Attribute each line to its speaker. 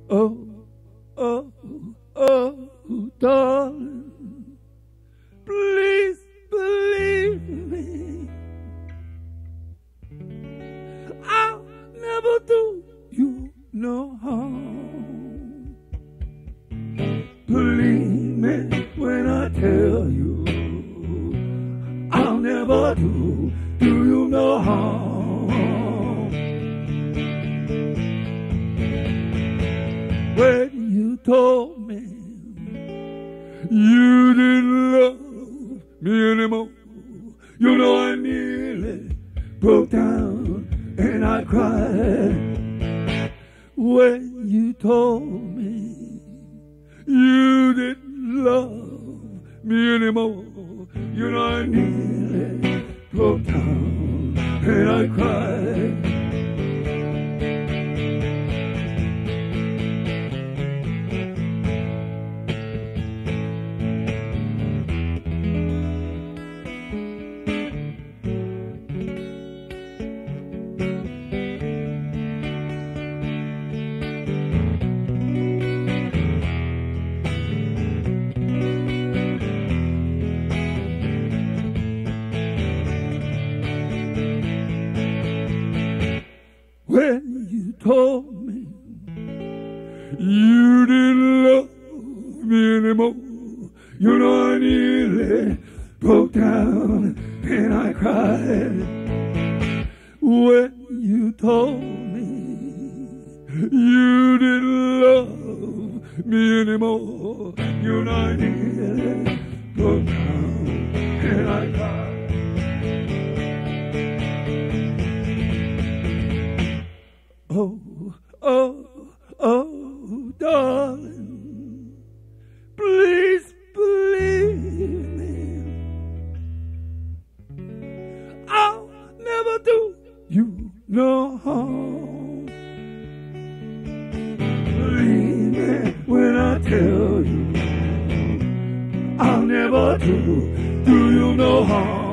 Speaker 1: Oh, oh, oh, darling, please believe me. I'll never do you no harm. Believe me when I tell you, I'll never do you no harm. When you told me you didn't love me anymore, you know I nearly broke down and I cried. When you told me you didn't love me anymore, you know I nearly broke down and I cried. When you told me you didn't love me anymore, you know I nearly broke down and I cried. When you told me you didn't love me anymore, you know I nearly broke down and I cried. Oh, oh, oh, darling, please believe me. I'll never do you no harm. Believe me when I tell you, I'll never do you no harm.